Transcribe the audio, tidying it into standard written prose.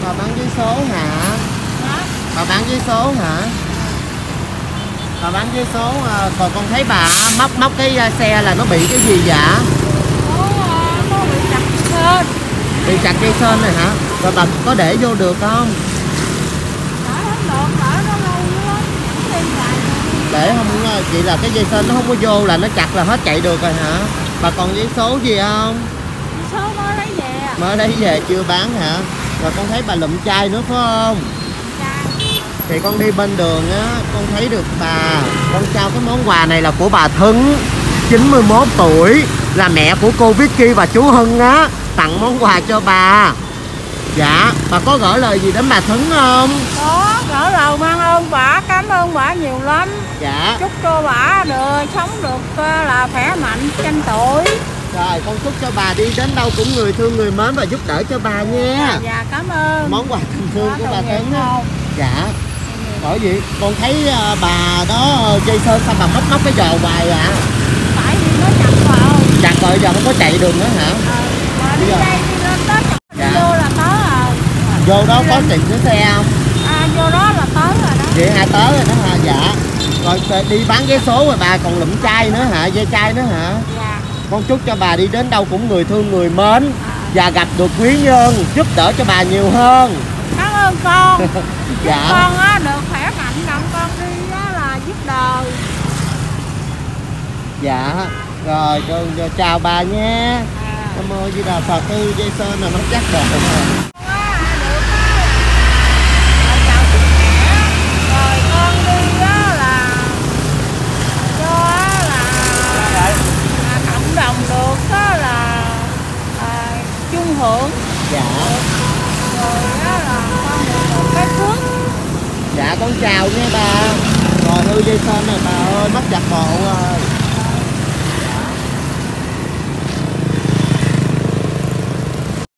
Bà bán giấy số hả? Bà bán giấy số hả? Bà bán giấy số, còn con thấy bà móc cái xe là nó bị cái gì vậy? Nó bị chặt sên. Bị chặt dây sên này hả? Rồi bà có để vô được không? Để không, chị là cái dây sên nó không có vô là nó chặt là hết chạy được rồi hả? Bà còn giấy số gì không? Số mới lấy về. Mới lấy về chưa bán hả? Rồi con thấy bà lụm chai nữa phải không? Thì con đi bên đường á, con thấy được bà. Con trao cái món quà này là của bà Thứng, 91 tuổi, là mẹ của cô Vicky và chú Hưng á. Tặng món quà cho bà. Dạ, bà có gửi lời gì đến bà Thứng không? Có, gửi lời mang ơn bà, cảm ơn bà nhiều lắm. Dạ. Chúc cho bà đời sống được là khỏe mạnh, tranh tuổi. Rồi, con chúc cho bà đi đến đâu cũng người thương người mến và giúp đỡ cho bà nha. Dạ, cảm ơn. Món quà tình thương của bà Thứng. Dạ. Bởi vì con thấy bà đó dây sơn sao bà móc cái giò hoài ạ? Tại vì nó chặt vào. Chặt rồi giờ không có chạy đường nữa hả? Đi đây đi lên tới dạ. Vô là tới rồi. Vô đó có tìm cái xe không? Vô đó là tới rồi đó. Vậy hai tới rồi đó hả? Dạ. Rồi đi bán vé số rồi bà còn lụm chai nữa hả? Dây chai nữa hả? Dạ. Con chúc cho bà đi đến đâu cũng người thương người mến và gặp được quý nhân giúp đỡ cho bà nhiều hơn. Cảm ơn con. Dạ. Con á được khỏe mạnh, đồng con đi á là giúp đời. Dạ. Rồi con chào bà nha. Nam mô Di Đà Phật. Tư dây sơn là nó chắc được rồi. Đồng được đó là chung hưởng. Dạ. Rồi đó là con được một cái phước. Dạ con chào nha bà. Rồi hư dây sơn này bà ơi, mất giặt bộ rồi.